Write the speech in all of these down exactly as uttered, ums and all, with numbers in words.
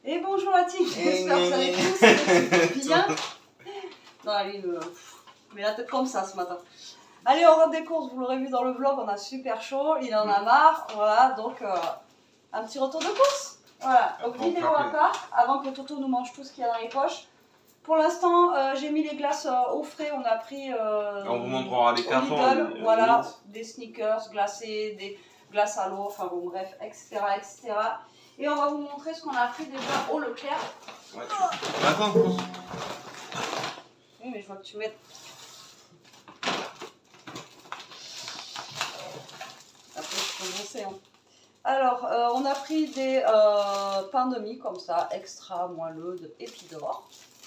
Et bonjour à tous, j'espère que vous allez tous bien. Non, allez, euh, mais la tête comme ça ce matin. Allez, on rentre des courses, vous l'aurez vu dans le vlog, on a super chaud, il en a marre, voilà, donc euh, un petit retour de course. Voilà, donc vidéo à part, avant que Toto nous mange tout ce qu'il y a dans les poches. Pour l'instant, euh, j'ai mis les glaces euh, au frais, on a pris euh, on vous montrera les cartons, Lidl, voilà, des sneakers glacés, des glaces à l'eau, enfin bon bref, et cetera, et cetera. Et on va vous montrer ce qu'on a pris déjà au Leclerc. Ouais, tu... Attends. Oui, mais je vois que tu mets... Après, je peux bosser, hein. Alors, euh, on a pris des euh, pains de mie comme ça, extra moelleux de Épidore.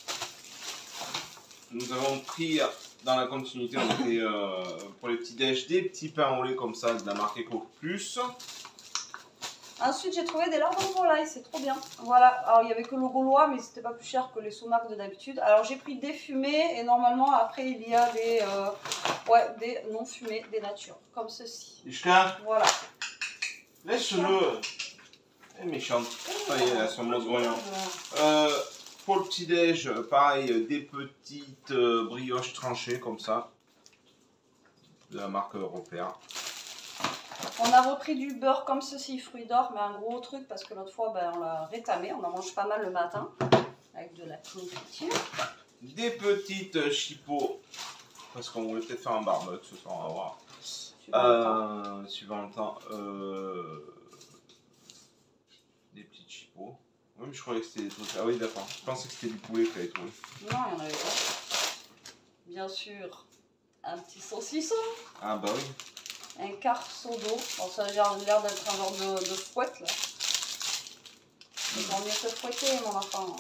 Nous avons pris, dans la continuité, on était, euh, pour les petits déj, des petits pains au lait comme ça, de la marque Eco Plus. Ensuite, j'ai trouvé des lardons de volaille, c'est trop bien. Voilà, alors il n'y avait que le gaulois, mais c'était pas plus cher que les sous-marques de d'habitude. Alors j'ai pris des fumés, et normalement, après, il y a des, euh, ouais, des non fumés, des natures, comme ceci. Ishka, voilà. Laisse-le. Elle est méchante. Ça y est, elle son mot grognon. Euh, pour le petit déj, pareil, des petites euh, brioches tranchées comme ça, de la marque européenne. On a repris du beurre comme ceci, fruits d'or, mais un gros truc parce que l'autre fois ben, on l'a rétamé, on en mange pas mal le matin avec de la confiture. Des petites chipots parce qu'on voulait peut-être faire un barbecue ce soir, on va voir. Suivant euh, le temps. Suivant le temps. Euh, des petites chipots. Oui, mais je croyais que c'était des trucs. Ah oui, d'accord. Je pensais que c'était du poulet que tu avais trouvé. Non, il n'y en avait pas. Bien sûr, un petit saucisson. Ah bah oui. Un quart seau d'eau. Bon, ça a l'air d'être un genre de, de fouette là. Il vaut mieux que fouetter, mon enfant.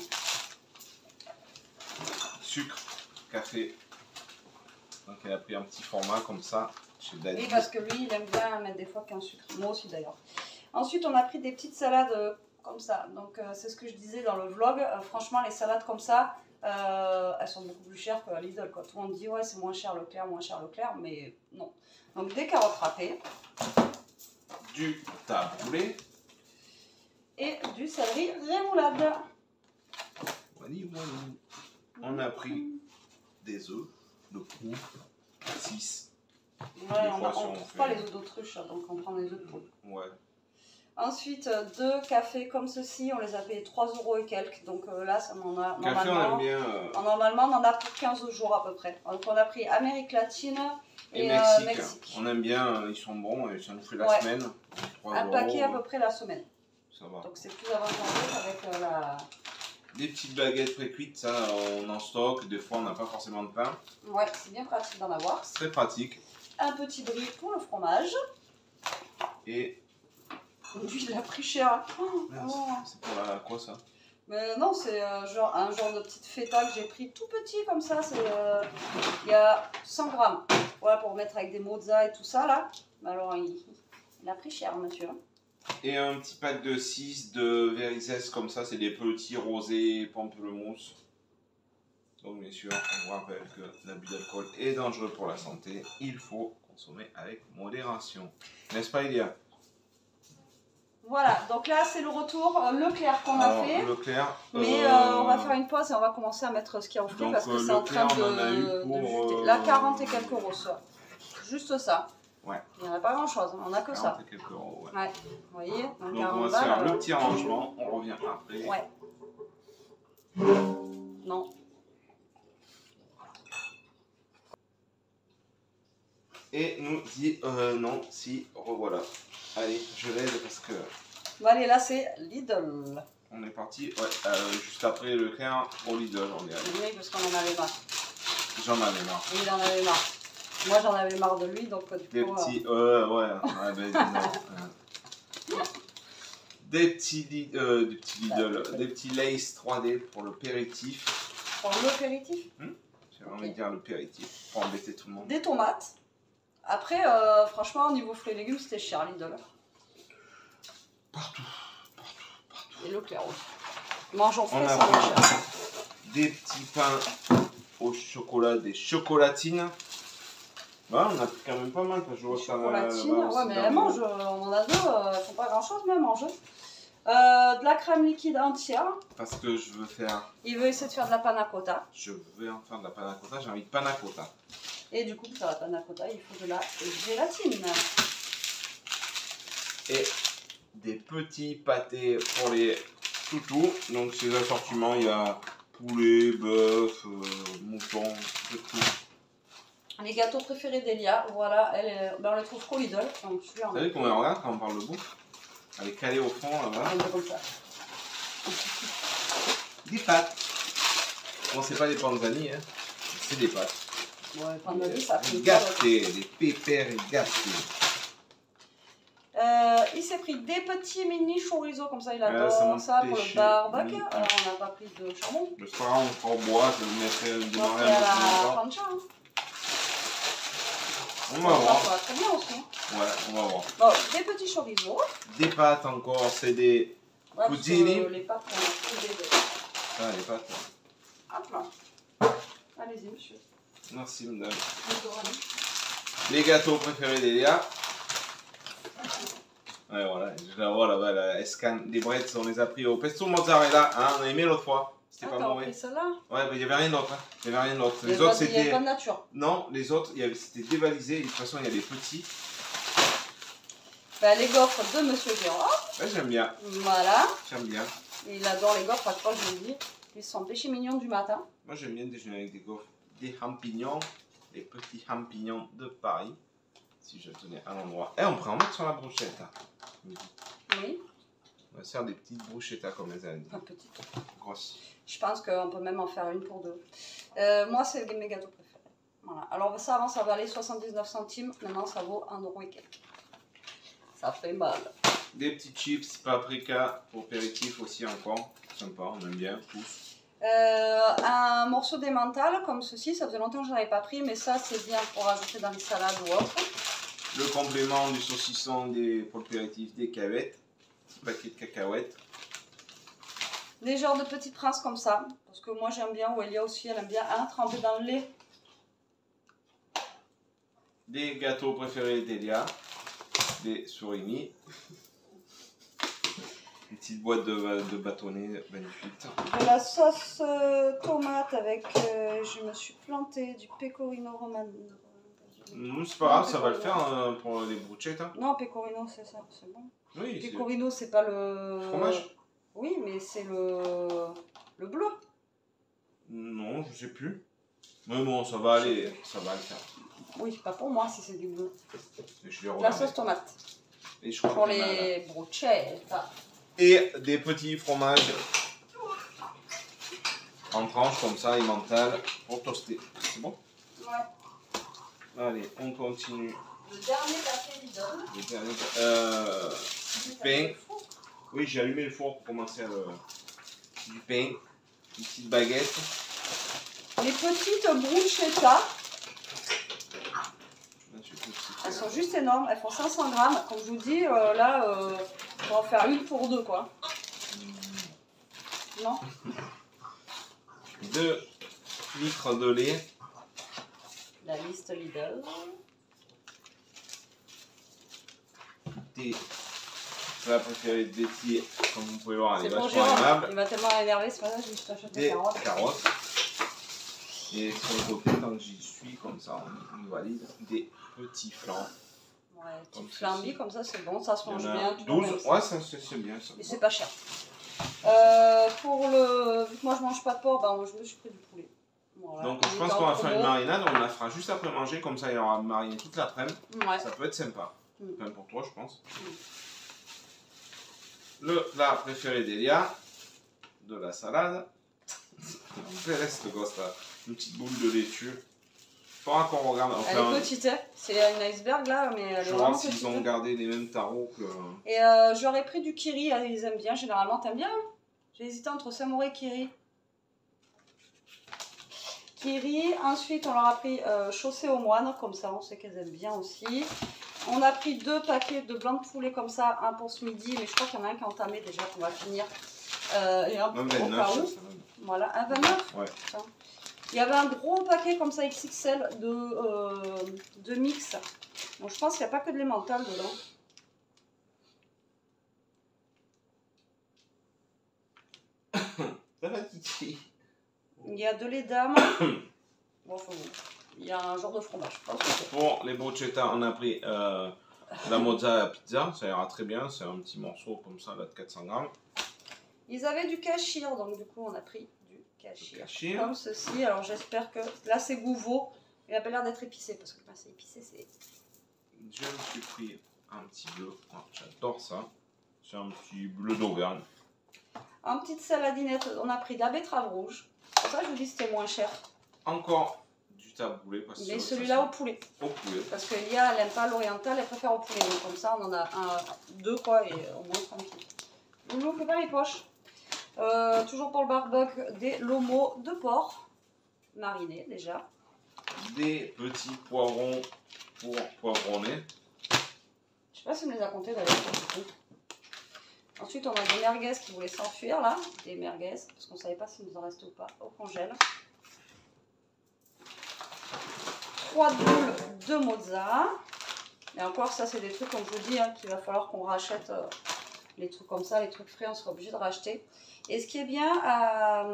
Sucre, café. Donc elle a pris un petit format comme ça chez Daddy. Oui, parce que lui, il aime bien mettre des fois qu'un sucre. Moi aussi d'ailleurs. Ensuite, on a pris des petites salades euh, comme ça. Donc euh, c'est ce que je disais dans le vlog. Euh, franchement, les salades comme ça, euh, elles sont beaucoup plus chères que Lidl, quoi. Tout le monde dit ouais, c'est moins cher Leclerc, moins cher Leclerc, mais non. Donc des carottes râpées. Du taboulé. Et du céleri rémoulade. Wally, wally. On a pris des œufs, de poule, six. Ouais, on ne trouve fait... pas les œufs d'autruche, donc on prend des œufs de poule. Ouais. Ensuite, deux cafés comme ceci, on les a payés trois euros et quelques. Donc euh, là, ça m'en a. Café, on aime bien. Euh... Normalement, on en a pour quinze jours à peu près. Donc on a pris Amérique latine et, et Mexique. Euh, Mexique. On aime bien, ils sont bons et ça nous fait la ouais. semaine. Un paquet à peu près la semaine. Ça va. Donc c'est plus avantageux avec euh, la. Des petites baguettes pré-cuites, ça on en stocke. Des fois, on n'a pas forcément de pain. Ouais, c'est bien pratique d'en avoir. C'est très pratique. Un petit brie pour le fromage. Et. Lui, il a pris cher. Oh, oh. C'est pour la quoi ça? Mais non, c'est euh, genre un genre de petite feta que j'ai pris tout petit comme ça. C'est euh, il y a cent grammes. Voilà pour mettre avec des mozza et tout ça là. Mais alors il, il a pris cher, monsieur. Et un petit pack de six de Verices comme ça, c'est des petits rosés pamplemousse. Donc bien sûr, on vous rappelle que l'abus d'alcool est dangereux pour la santé. Il faut consommer avec modération. N'est-ce pas, Elia? Voilà, donc là c'est le retour euh, Leclerc qu'on a fait. Leclerc, mais euh, euh, on va faire une pause et on va commencer à mettre ce qu'il y a au frais parce que c'est en train de, on a eu pour, de juter. Là quarante et quelques euros ça. Juste ça. Ouais. Il n'y en a pas grand chose, on n'a que ça. quarante et quelques euros, ouais. Ouais. Vous voyez, donc, donc on va se faire alors. Le petit rangement, on revient après. Ouais. Non. Et nous dit euh, non, si, revoilà. Allez, je l'aide parce que... Bon allez, là c'est Lidl. On est parti, ouais, euh, juste après Leclerc au Lidl, on est allé. Oui, parce qu'on en avait marre. J'en avais marre. Oui, il en avait marre. Moi j'en avais marre de lui, donc du Des coup... petits, euh, ouais, ouais, ben non. Des petits, euh, des petits Lidl, ah, des petits Lays trois D pour le péritif. Pour l'apéritif hmm J'ai envie de dire le péritif, pour embêter tout le monde. Des tomates. Après, euh, franchement, au niveau fruits et légumes, c'était cher, Lidl. Partout, partout, partout. Et Leclerc aussi. Mangeons frais, on ça a moins cher. Des petits pains au chocolat, des chocolatines. Bah, on a quand même pas mal, parce que je vois ça. Chocolatines, ouais, mais elles mangent, on en a deux, elles font pas grand chose, mais elles mangent. Euh, de la crème liquide entière. Parce que je veux faire... Il veut essayer de faire de la panna cotta. Je veux en faire de la panna cotta, j'ai envie de panna cotta. Et du coup, pour faire la panna cotta, il faut de la gélatine. Et des petits pâtés pour les toutous. Donc ces assortiments, il y a poulet, bœuf, euh, mouton, de tout. Les gâteaux préférés d'Elia, voilà, elle est... ben, on les trouve qu'au Lidl. Donc, vous savez comment on regarde quand on parle de bouffe? Elle est calée au fond là-bas. Comme ça. Des pâtes. Bon, c'est pas des panzani, hein. C'est des pâtes. Ouais, panzani, ça fait gâtés, des pépères gâtés. Euh, il s'est pris des petits mini chorizo, comme ça il adore euh, ça pour le barbecue. Mmh. Alors on n'a pas pris de charbon. Le soir on fera au bois, je le mettrai démarrer à un la plancha. Hein. On va voir. Ça va très bien aussi. Ouais, on va voir. Bon, des petits chorizo. Des pâtes encore, c'est des ouais, poutini. Les pâtes, on a pris des... Ah, les pâtes. Hop là. Allez-y, monsieur. Merci, madame. Les gâteaux préférés d'Elia. Ouais, voilà, je la vois là-bas, la escan des brettes, on les a pris au pesto mozzarella, hein, on a aimé l'autre fois. C'était ah, pas mauvais. celle-là? Ouais, mais il n'y avait rien d'autre. Hein. Il n'y avait rien d'autre. Les, les autres, c'était. Il n'y avait pas de nature. Non, les autres, c'était dévalisé. De toute façon, il y a des petits. Bah, les gaufres de Monsieur Gérard. Ouais, j'aime bien. Voilà. J'aime bien. Il adore les gaufres, à quoi je vous dis. Ils sont péchés mignons du matin. Moi, j'aime bien déjeuner avec des gaufres. Des champignons, les petits champignons de Paris. Si je tenais à l'endroit. Et on pourrait en mettre sur la brochette. Hein. Oui. On va se faire des petites brochettes comme elles ont dit. Pas petites. Grosses. Je pense qu'on peut même en faire une pour deux. Euh, moi, c'est mes gâteaux préférés. Voilà. Alors ça, avant, ça valait soixante-dix-neuf centimes. Maintenant, ça vaut un euro et quelques. Ça fait mal. Des petits chips, paprika, pour apéritif aussi encore. Sympa, on aime bien, tous. Euh, un morceau d'emmental comme ceci, ça faisait longtemps que je n'avais pas pris, mais ça, c'est bien pour ajouter dans les salades ou autre. Le complément du saucisson des, pour l'apéritif, des cacahuètes. Petit paquet de cacahuètes. Des genres de petits princes comme ça. Parce que moi j'aime bien, ou Elia aussi, elle aime bien un trempé dans le lait. Des gâteaux préférés d'Elia. Des surimi. Une petite boîte de, de bâtonnets magnifique. De la sauce euh, tomate avec, euh, je me suis plantée, du pecorino romano. Non, c'est pas grave, ça va le faire hein, pour les bruschettas. Hein. Non, pecorino, c'est ça, c'est bon. Oui, pecorino, c'est pas le... fromage. Oui, mais c'est le... le bleu. Non, je sais plus. Mais bon, ça va aller, ça va le faire. Oui, pas pour moi si c'est du bleu. Je la sauce tomate. Et je crois pour les bruschettas. Et des petits fromages en tranches comme ça, emmental, pour toaster. C'est bon? Ouais. Allez, on continue. Le dernier café Lidl. Le dernier, euh, du pain. Oui, j'ai allumé le four pour commencer à le... Du pain, une petite baguette. Les petites bruschettas. Elles sont juste énormes, elles font cinq cents grammes. Comme je vous dis, euh, là, euh, on va en faire une pour deux, quoi. Non? deux litres de lait. La liste Lidl. Des plats préférés de Betty, comme vous pouvez voir, elle est C'est vachement bon, aimable. il m'a tellement énervé ce matin, je me suis acheté des carottes. carottes. Et sur le côté, tant que j'y suis, comme ça, on valide des petits flancs. Ouais, petit flambi, comme ça, c'est bon, ça se mange bien. douze, ouais, ça c'est bien ça. Et c'est pas cher. Euh, pour le. Vu que moi je mange pas de porc, ben, je me suis pris du poulet. Voilà. Donc je pense qu'on va faire une marinade, on la fera juste après manger, comme ça il y aura mariné toute l'après-midi. Ouais. Ça peut être sympa. Mm. Enfin pour toi, je pense. Mm. Le plat préféré d'Elia, de la salade. On laisse le gosse là. Une petite boule de laitue. Faudra qu'on regarde. Enfin, elle est petite, hein. C'est une iceberg là, mais elle est je vraiment vois s'ils ont gardé les mêmes tarots que. Et euh, j'aurais pris du kiri, ils aiment bien, généralement. T'aimes bien? J'ai hésité entre samouraï et kiri. Kiri, ensuite on leur a pris euh, chaussée aux moines, comme ça on sait qu'elles aiment bien aussi. On a pris deux paquets de blanc de poulet comme ça, un pour ce midi, mais je crois qu'il y en a un qui est entamé déjà qu'on va finir. Euh, et un pour au cas où. Voilà, un vingt-neuf. Ouais. Tiens. Il y avait un gros paquet comme ça X X L de, euh, de mix. Donc je pense qu'il n'y a pas que de l'emmental dedans. Patiti. Il y a de lait d'âme. Bon, faut... Il y a un genre de fromage. Pour les bruschetta, on a pris euh, la mozzarella pizza. Ça ira très bien. C'est un petit morceau comme ça, là, de quatre cents grammes. Ils avaient du kashir, donc du coup, on a pris du kashir. kashir. Comme ceci. Alors, j'espère que... Là, c'est Gouveau. Il a pas l'air d'être épicé, parce que quand c'est épicé, c'est... Je me suis pris un petit bleu. Oh, j'adore ça. C'est un petit bleu d'Auvergne. En petite saladinette, on a pris de la betterave rouge. Pour ça, je vous dis c'était moins cher. Encore du taboulé. Parce que mais celui-là au poulet. Au poulet. Parce que Lia, elle n'aime pas l'oriental, elle préfère au poulet. Donc comme ça, on en a un, deux quoi, et au moins tranquille. Je ne fais pas les poches. Euh, toujours pour le barbecue, des lomos de porc. Marinés déjà. Des petits poivrons pour poivronner. Je sais pas si on les a comptés d'ailleurs. Ensuite, on a des merguez qui voulaient s'enfuir là. Des merguez, parce qu'on ne savait pas s'il nous en restait ou pas, au congèle. Trois boules de mozza. Et encore, ça, c'est des trucs, comme je vous dis, hein, qu'il va falloir qu'on rachète euh, les trucs comme ça, les trucs frais, on sera obligé de racheter. Et ce qui est bien, à,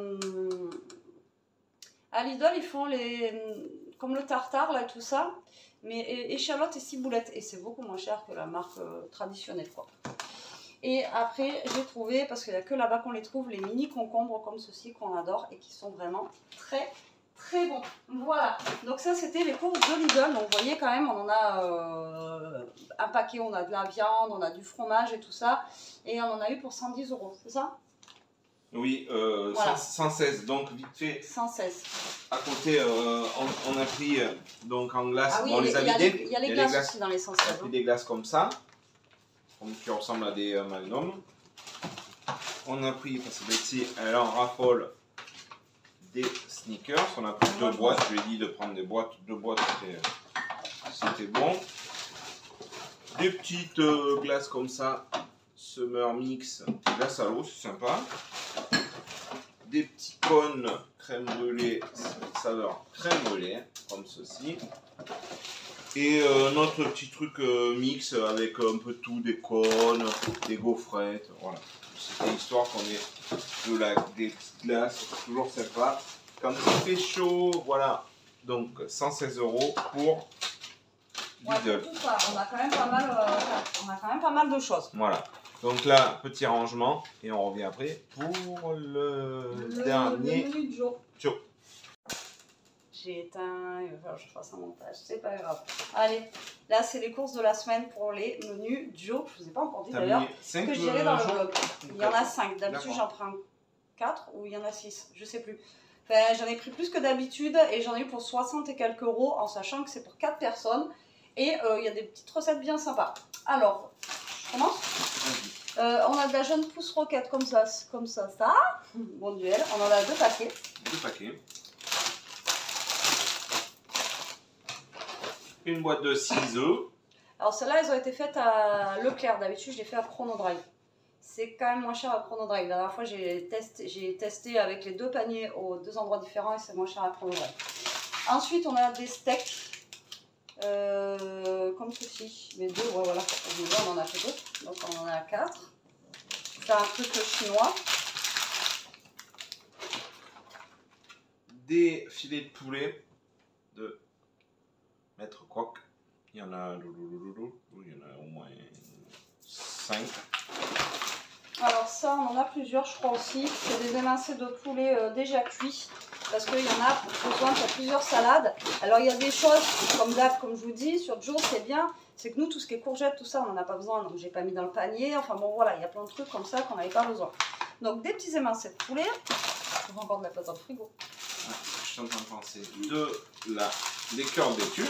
à Lidl, ils font les, comme le tartare là, et tout ça, mais échalotes et ciboulettes. Et c'est beaucoup moins cher que la marque euh, traditionnelle, quoi. Et après, j'ai trouvé, parce qu'il n'y a que là-bas qu'on les trouve, les mini concombres comme ceci qu'on adore et qui sont vraiment très très bons. Voilà, donc ça c'était les courses de Lidl. Donc vous voyez quand même, on en a euh, un paquet, on a de la viande, on a du fromage et tout ça. Et on en a eu pour cent dix euros, c'est ça? Oui, euh, voilà. cent seize, donc vite fait. cent seize. À côté, euh, on, on a pris euh, donc en glace, ah oui, on les a vidés. Il y a les, y a les glaces, glaces aussi dans les cent seize. On a pris des glaces comme ça. Qui ressemble à des euh, magnums. On a pris, parce que Betsy elle en raffole des sneakers. On a pris deux boîtes. Je lui ai dit de prendre des boîtes. Deux boîtes, c'était bon. Des petites euh, glaces comme ça. Summer Mix, glace à l'eau, c'est sympa. Des petits cônes crème brûlée, saveur crème brûlée, comme ceci. Et euh, notre petit truc euh, mix avec un peu tout, des cônes, des gaufrettes, voilà. C'était histoire qu'on ait de la, des petites glaces, toujours sympa. Quand il fait chaud, voilà. Donc cent seize euros pour Lidl. Ouais, tout ça. On a quand même pas mal, euh, on a quand même pas mal de choses. Voilà. Donc là, petit rangement et on revient après pour le, le dernier. Le menu de jour. Joe. J'ai éteint, il va falloir que je fasse un montage, c'est pas grave. Allez, là c'est les courses de la semaine pour les menus Joe. Je vous ai pas encore dit d'ailleurs que je dirais dans le vlog. Il y en a cinq, d'habitude j'en prends quatre ou il y en a six, je sais plus. Enfin, j'en ai pris plus que d'habitude et j'en ai eu pour soixante et quelques euros en sachant que c'est pour quatre personnes. Et euh, il y a des petites recettes bien sympas. Alors, je commence. Euh, on a de la jeune pousse roquette comme ça, comme ça, ça. Bon duel, on en a deux paquets. Deux paquets. Une boîte de six œufs. Alors celles-là, elles ont été faites à Leclerc. D'habitude, je les fais à Chronodrive. C'est quand même moins cher à Chronodrive. La dernière fois, j'ai testé, testé avec les deux paniers aux deux endroits différents et c'est moins cher à Chronodrive. Ensuite, on a des steaks. Euh, comme ceci. Mais deux, ouais, voilà. On en a fait deux. Donc on en a quatre. C'est un truc chinois. Des filets de poulet de Maître Croc. Il y en a, il y en a au moins cinq. Alors ça, on en a plusieurs, je crois aussi. C'est des émincés de poulet euh, déjà cuits. Parce qu'il y en a besoin pour plusieurs salades. Alors il y a des choses, comme d'hab, comme je vous dis, sur Joe, c'est bien. C'est que nous, tout ce qui est courgettes, tout ça, on n'en a pas besoin. Donc j'ai pas mis dans le panier. Enfin bon, voilà, il y a plein de trucs comme ça qu'on n'avait pas besoin. Donc des petits émincés de poulet. On va encore de la place dans le frigo. Ouais, je suis en train de penser de la, des cœurs laitue.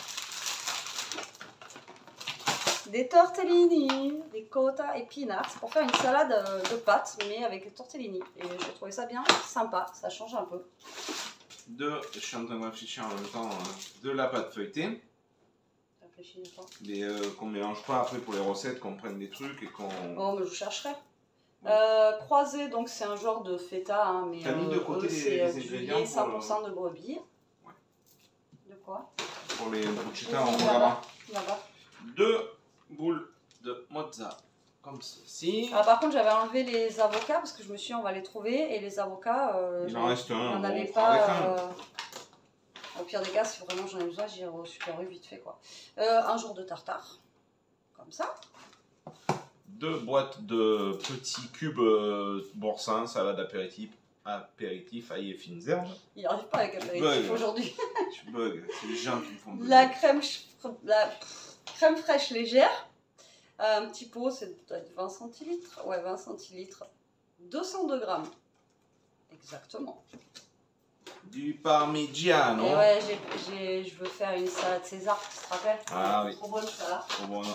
Des tortellini, des cota et peanuts pour faire une salade de pâtes, mais avec des tortellini. Et j'ai trouvé ça bien sympa, ça change un peu. De, je suis en train de réfléchir en même temps, de la pâte feuilletée. Réfléchis pas. Mais euh, qu'on mélange pas après pour les recettes, qu'on prenne des trucs et qu'on... Oh, mais je chercherai. Ouais. Euh, croisé, donc c'est un genre de feta, hein, mais t'as mis de côté c'est les, les ingrédients cent pour cent de brebis. Ouais. De quoi? Pour les bruschetta, on va là-bas. Là-bas. Deux boules de mozza comme ceci. Ah, par contre, j'avais enlevé les avocats parce que je me suis dit, on va les trouver. Et les avocats, euh, il en reste un. il n'y en Bon, avait on prend avec pas. un. Euh, au pire des cas, si vraiment j'en ai besoin, j'irai au Super U vite fait, quoi. Euh, un jour de tartare, comme ça. Deux boîtes de petits cubes euh, boursins, salade apéritif, apéritif, ail et fines herbes. Il n'arrive pas avec Bug. apéritif aujourd'hui. Je bug, c'est les gens qui me font bugger. La crème, la crème fraîche légère. Un petit pot, c'est peut-être vingt centilitres. Ouais, vingt centilitres. deux cent deux grammes. Exactement. Du parmigiano. Et ouais, j'ai, j'ai, je veux faire une salade César, tu te rappelles? Ah oui. Trop bonne ça. Trop bon.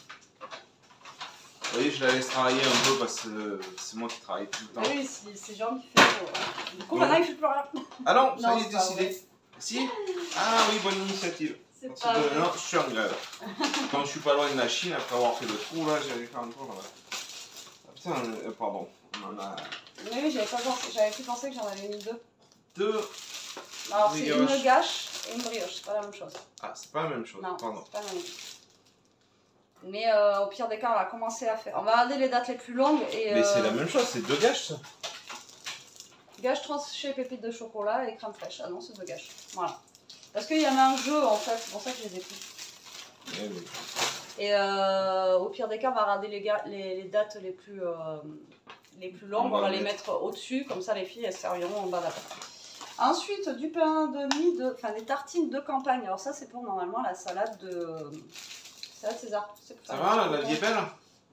Vous voyez, je la laisse travailler un peu parce que c'est moi qui travaille tout le temps. Ah oui, c'est, c'est Jean qui fait. Euh... Du coup, Bon. maintenant il fait plus rien. Ah non, ça Non, y est c'est pas décidé. vrai. Si. Ah oui, bonne initiative. C'est Parce pas que, vrai. non, je suis en grève. Quand je suis pas loin de la Chine, après avoir fait le trou, là, j'allais faire un tour là-bas. Ah, putain, euh, pardon. On en a Mais oui, j'avais pas pensé, j'avais plus pensé que j'en avais mis deux. deux. Alors c'est Brioche. une gâche et une brioche, c'est pas la même chose. Ah, c'est pas la même chose. Non, Pardon. c'est pas la même chose. Mais euh, au pire des cas, on va commencer à faire. On va regarder les dates les plus longues et. Mais euh, c'est la même chose, c'est deux gâches ça. Gâche tranché pépites de chocolat et crème fraîche. Ah non, c'est deux gâches. Voilà. Parce qu'il y en a un jeu en fait, c'est pour ça que je les ai pris. Eh oui. Et euh, au pire des cas, on va regarder les, ga- les, les dates les plus, euh, les plus longues. On On va va les mettre. mettre au-dessus, comme ça les filles elles serviront en bas d'après. Ensuite, du pain de mie, de, enfin des tartines de campagne. Alors ça, c'est pour normalement la salade de. Salade César. C'est pour Ça faire va, le la vie est chocolat. belle?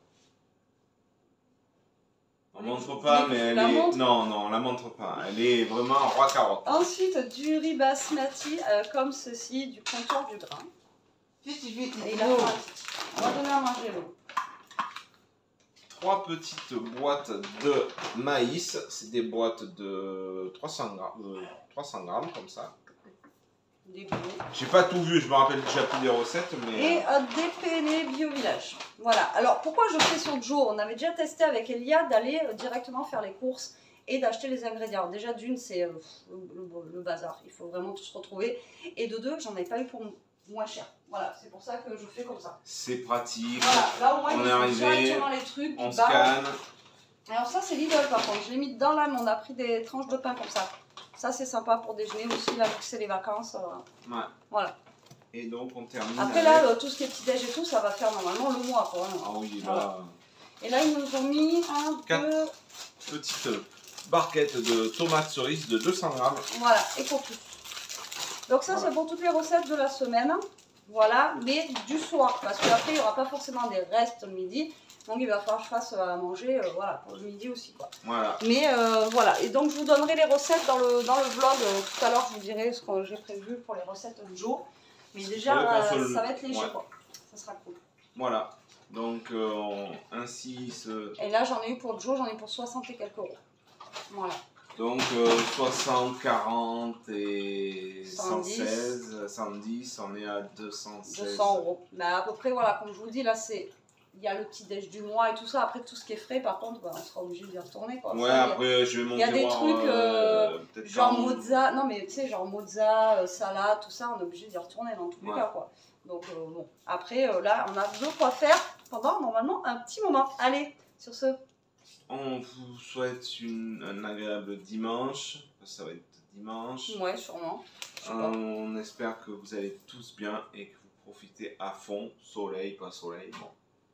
On Oui, montre vous pas, voulez que mais je elle la est. montre Non, non, on la montre pas. Elle est vraiment roi carotte. Ensuite, du riz basmati euh, comme ceci, du comptoir du grain. Et il a faim. On va donner à manger l'eau. Trois petites boîtes de maïs. C'est des boîtes de trois cents grammes, euh, trois cents grammes comme ça. Des bio. J'ai pas tout vu, je me rappelle déjà plus des recettes, mais. Et euh, des penne bio village. Voilà. Alors pourquoi je fais sur Joe? On avait déjà testé avec Elia d'aller euh, directement faire les courses et d'acheter les ingrédients. Alors, déjà d'une, c'est euh, le, le- le bazar. Il faut vraiment tout se retrouver. Et de deux, j'en avais pas eu pour moins cher. Voilà, c'est pour ça que je fais comme ça. C'est pratique. Voilà, là au moins On il est faut arrivé, directement les trucs. On bam. scanne. Alors ça c'est Lidl par contre, je l'ai mis dedans là, mais on a pris des tranches de pain comme ça. Ça c'est sympa pour déjeuner aussi, là vu que c'est les vacances. euh, Ouais. Voilà. Et donc on termine. Après avec... là, euh, tout ce qui est petit-déj et tout, ça va faire normalement le mois quoi. hein. Ah oui, là. Voilà. Et là ils nous ont mis un, Quatre. deux, Petite barquette de tomates cerises de deux cents grammes. voilà, et pour tout. Donc ça Voilà. c'est pour toutes les recettes de la semaine. Voilà, mais du soir, parce qu'après il n'y aura pas forcément des restes le midi. Donc il va falloir que je fasse à manger euh, voilà, pour le midi aussi quoi. Voilà. Mais euh, voilà, et donc je vous donnerai les recettes dans le, dans le vlog. Euh, tout à l'heure je vous dirai ce que j'ai prévu pour les recettes du jour. Mais déjà Ouais, qu'on euh, se le- ça va être léger ouais. quoi. Ça sera cool. Voilà. Donc euh, on- ainsi ce. Et là j'en ai eu pour Joe, j'en ai eu pour soixante et quelques euros. Voilà. Donc euh, soixante, quarante et cent dix. cent seize, cent dix, on est à deux cent seize. deux cents euros. Mais à peu près voilà, comme je vous dis là c'est. Il y a le petit déj du mois et tout ça. Après tout ce qui est frais par contre, bah, on sera obligé d'y retourner quoi. Ouais, Ça, il y a- après je vais monter Il y a des voir, trucs euh, peut-être genre quand- mozza, non mais tu sais, genre mozza, euh, salade, tout ça, on est obligé d'y retourner dans tous les Ouais. cas quoi. Donc euh, bon, après euh, là, on a de quoi faire pendant normalement un petit moment. Allez, sur ce, On vous souhaite une, un agréable dimanche. Ça va être dimanche. ouais, sûrement. Je sais pas. On espère que vous allez tous bien et que vous profitez à fond. Soleil, pas soleil. Bon.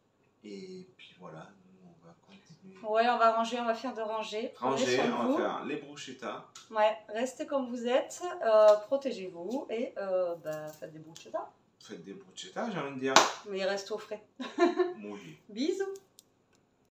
Et puis voilà, nous on va continuer. Ouais, on va ranger, on va faire de ranger. Prenez Ranger, soin de on vous. va faire les bruschettas. Ouais, restez comme vous êtes, euh, protégez-vous et euh, bah, faites des bruschettas. Faites des bruschettas, j'ai envie de dire. Mais restez au frais. Mouillé. Bisous.